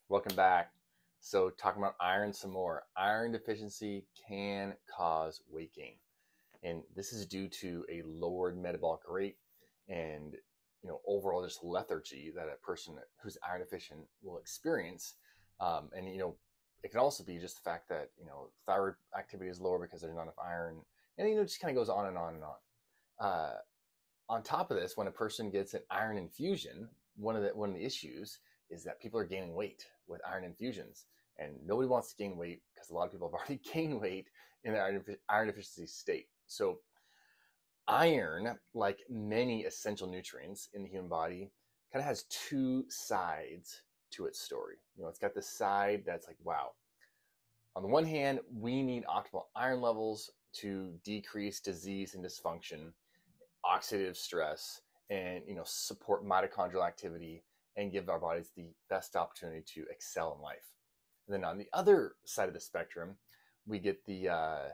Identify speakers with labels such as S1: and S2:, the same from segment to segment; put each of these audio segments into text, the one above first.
S1: Welcome back. So, talking about iron some more. Iron deficiency can cause weight gain, and this is due to a lowered metabolic rate and overall just lethargy that a person who's iron deficient will experience. And it can also be just the fact that thyroid activity is lower because there's not enough iron, and it just kind of goes on and on and on. On top of this, when a person gets an iron infusion, one of the issues is that people are gaining weight with iron infusions, and nobody wants to gain weight because a lot of people have already gained weight in the iron deficiency state. So iron, like many essential nutrients in the human body, kind of has two sides to its story. It's got this side that's like, wow. On the one hand, we need optimal iron levels to decrease disease and dysfunction, oxidative stress, and support mitochondrial activity and give our bodies the best opportunity to excel in life. And then on the other side of the spectrum, we get the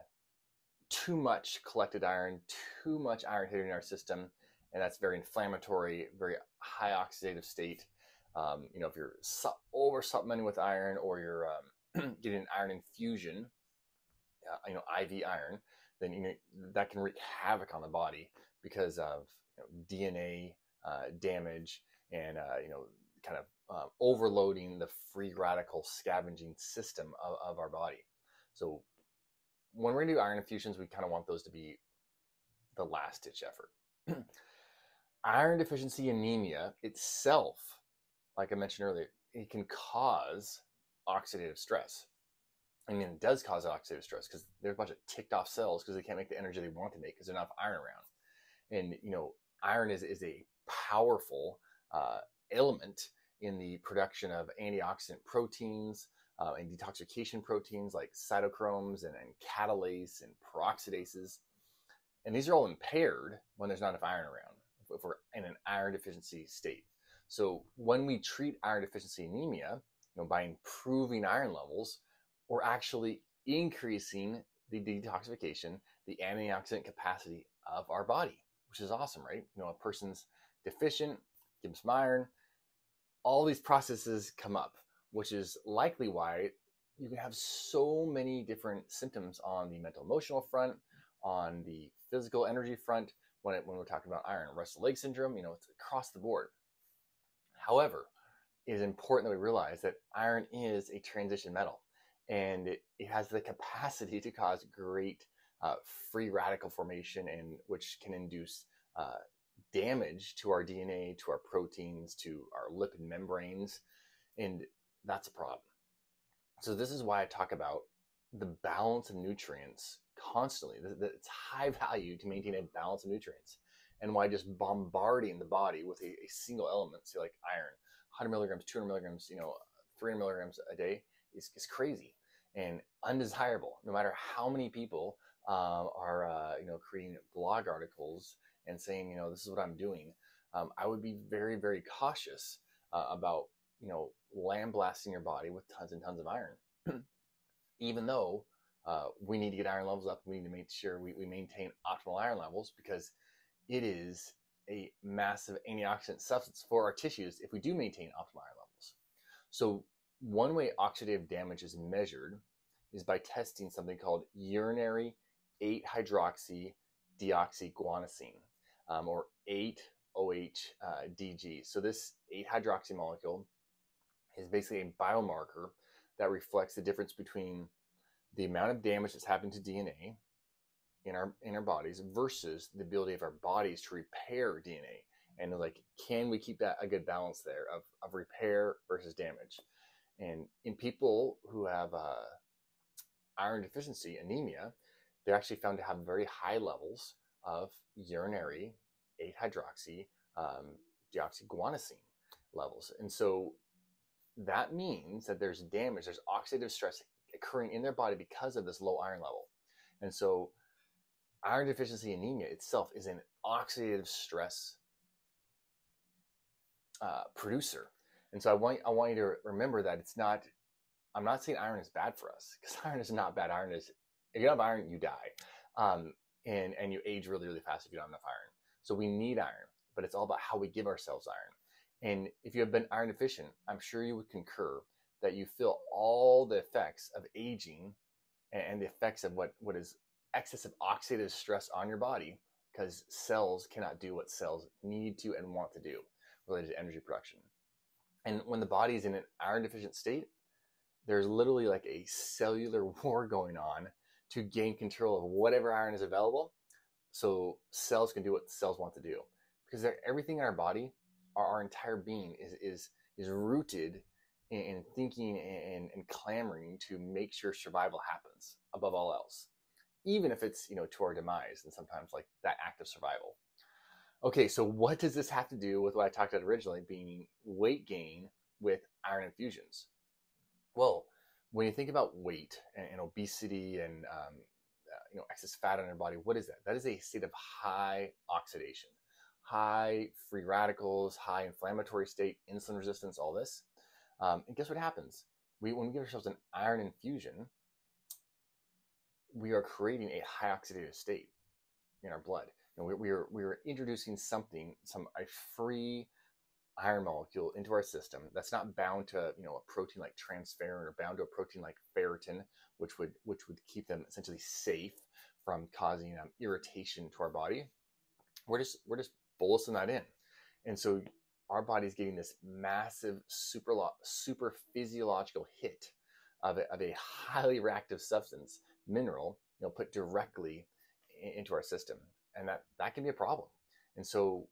S1: too much collected iron, too much iron hitting our system, and that's very inflammatory, very high oxidative state. If you're over supplementing with iron, or you're getting an iron infusion, IV iron, then that can wreak havoc on the body because of DNA damage and kind of overloading the free radical scavenging system of our body. So when we're gonna do iron infusions, we kind of want those to be the last ditch effort. Iron deficiency anemia itself, like I mentioned earlier, it can cause oxidative stress. I mean, it does cause oxidative stress because there's a bunch of ticked off cells because they can't make the energy they want to make because there's not enough iron around. And iron is a powerful element in the production of antioxidant proteins and detoxification proteins like cytochromes and catalase and peroxidases. And these are all impaired when there's not enough iron around, if we're in an iron deficiency state. So when we treat iron deficiency anemia, by improving iron levels, we're actually increasing the detoxification, the antioxidant capacity of our body, which is awesome, right? A person's deficient, give them some iron, all these processes come up, which is likely why you can have so many different symptoms on the mental emotional front, on the physical energy front, when we're talking about iron. Restless leg syndrome, it's across the board. However, it is important that we realize that iron is a transition metal, and it has the capacity to cause great free radical formation, and which can induce damage to our DNA, to our proteins, to our lipid membranes, and that's a problem. So this is why I talk about the balance of nutrients constantly. It's high value to maintain a balance of nutrients, and why just bombarding the body with a single element, say like iron, 100 milligrams, 200 milligrams, 300 milligrams a day is crazy and undesirable. No matter how many people are creating blog articles and saying, this is what I'm doing, I would be very, very cautious about lambasting your body with tons and tons of iron. Even though we need to get iron levels up, we need to make sure we maintain optimal iron levels, because it is a massive antioxidant substance for our tissues if we do maintain optimal iron levels. So one way oxidative damage is measured is by testing something called urinary 8-hydroxy deoxyguanosine, or 8-OH-DG. So this 8-hydroxy molecule is basically a biomarker that reflects the difference between the amount of damage that's happened to DNA in our bodies versus the ability of our bodies to repair DNA. And like, can we keep that a good balance there of repair versus damage? And in people who have iron deficiency anemia, they're actually found to have very high levels of urinary 8-hydroxy deoxyguanosine levels. And so that means that there's damage, there's oxidative stress occurring in their body because of this low iron level. And so iron deficiency anemia itself is an oxidative stress producer. And so I want you to remember that I'm not saying iron is bad for us, because iron is not bad. Iron is, if you don't have iron, you die. And you age really, really fast if you don't have enough iron. So we need iron, but it's all about how we give ourselves iron. And if you have been iron deficient, I'm sure you would concur that you feel all the effects of aging and the effects of what is excessive oxidative stress on your body, because cells cannot do what cells need to and want to do related to energy production. And when the body is in an iron deficient state, there's literally like a cellular war going on to gain control of whatever iron is available, so cells can do what cells want to do. Because everything in our body, our entire being is rooted in thinking and clamoring to make sure survival happens above all else, even if it's, to our demise, and sometimes like that act of survival. Okay, so what does this have to do with what I talked about originally, being weight gain with iron infusions? Well, when you think about weight and obesity and excess fat on your body, what is that? That is a state of high oxidation, high free radicals, high inflammatory state, insulin resistance, all this. And guess what happens? When we give ourselves an iron infusion, we are creating a high oxidative state in our blood. We are introducing a free iron molecule into our system that's not bound to a protein like transferrin, or bound to a protein like ferritin, which would keep them essentially safe from causing irritation to our body. We're just bolusing that in, and so our body's getting this massive super physiological hit of a highly reactive substance, mineral, put directly into our system, and that can be a problem. And so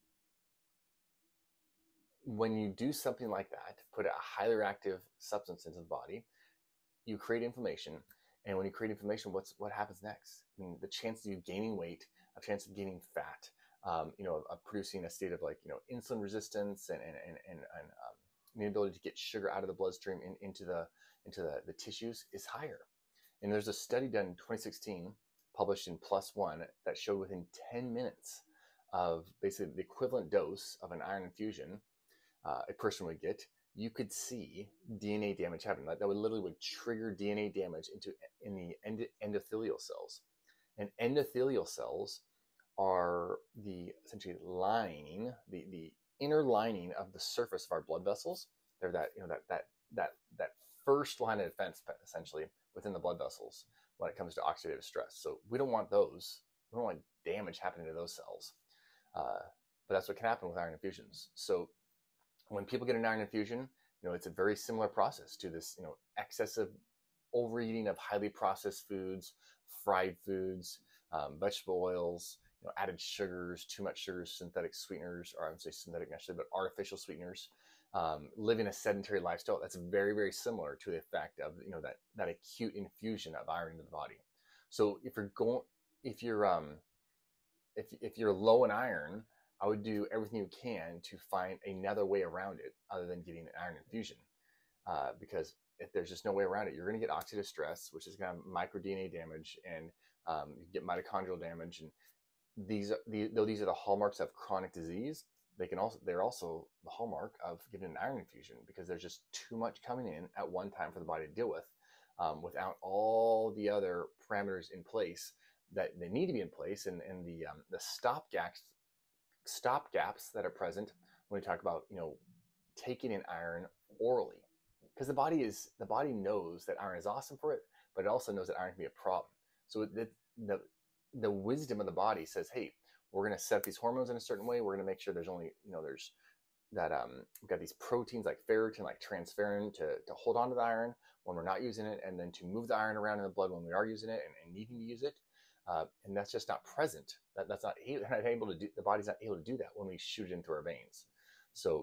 S1: when you do something like that, put a highly reactive substance into the body, you create inflammation. And when you create inflammation, what happens next? I mean, the chances of you gaining weight, a chance of gaining fat, of producing a state of insulin resistance and the ability to get sugar out of the bloodstream into the tissues is higher. And there's a study done in 2016, published in PLOS ONE, that showed within 10 minutes of basically the equivalent dose of an iron infusion a person would get, you could see DNA damage happen. That would trigger DNA damage in the endothelial cells. And endothelial cells are the essentially lining, the inner lining of the surface of our blood vessels. They're that first line of defense, essentially, within the blood vessels when it comes to oxidative stress. So we don't want those. We don't want damage happening to those cells. But that's what can happen with iron infusions. So when people get an iron infusion, it's a very similar process to this, excessive overeating of highly processed foods, fried foods, vegetable oils, added sugars, too much sugars, synthetic sweeteners, or I would say synthetic naturally, but artificial sweeteners, living a sedentary lifestyle. That's very, very similar to the effect of, that acute infusion of iron into the body. So if you're low in iron, I would do everything you can to find another way around it other than getting an iron infusion. Because if there's just no way around it, you're going to get oxidative stress, which is going to have microDNA damage, and you get mitochondrial damage. And though these are the hallmarks of chronic disease, they're also the hallmark of getting an iron infusion, because there's just too much coming in at one time for the body to deal with, without all the other parameters in place that they need to be in place, and the stopgaps that are present when we talk about taking in iron orally, because the body knows that iron is awesome for it, but it also knows that iron can be a problem. So the wisdom of the body says, hey, we're going to set these hormones in a certain way. We're going to make sure there's only we've got these proteins like ferritin, like transferrin, to hold on to the iron when we're not using it, and then to move the iron around in the blood when we are using it and needing to use it. And that's just not present. That's not able to do. The body's not able to do that when we shoot it into our veins. So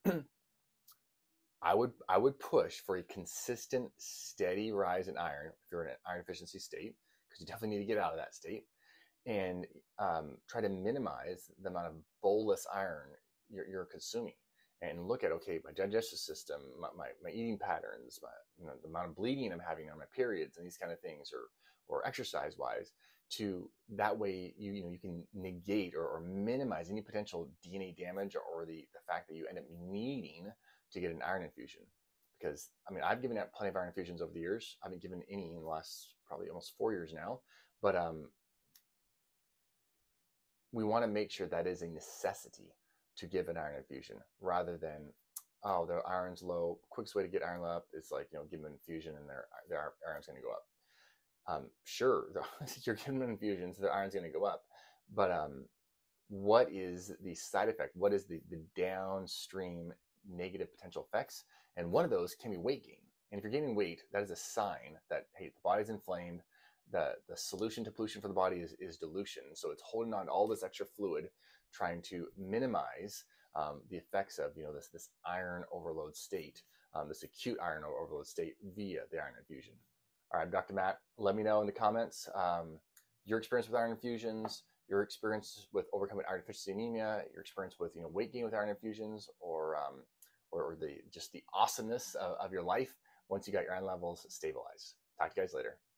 S1: I would push for a consistent, steady rise in iron if you're in an iron deficiency state, because you definitely need to get out of that state, and try to minimize the amount of bolus iron you're consuming, and look at, okay, my digestive system, my eating patterns, the amount of bleeding I'm having on my periods, and these kind of things, or exercise wise, to that way you can negate or minimize any potential DNA damage, or the fact that you end up needing to get an iron infusion. Because I've given out plenty of iron infusions over the years. I haven't given any in the last probably almost 4 years now, but we want to make sure that is a necessity to give an iron infusion, rather than oh, their iron's low. Quickest way to get iron up is like, give them an infusion and their iron's going to go up. Sure, you're giving them infusions, their iron's going to go up. But what is the side effect? What is the downstream negative potential effects? And one of those can be weight gain. And if you're gaining weight, that is a sign that, hey, the body's inflamed. The solution to pollution for the body is dilution. So it's holding on to all this extra fluid, trying to minimize the effects of this iron overload state, this acute iron overload state via the iron infusion. All right, Dr. Matt, let me know in the comments your experience with iron infusions, your experience with overcoming iron deficiency anemia, your experience with weight gain with iron infusions, or the awesomeness of your life once you got your iron levels stabilized. Talk to you guys later.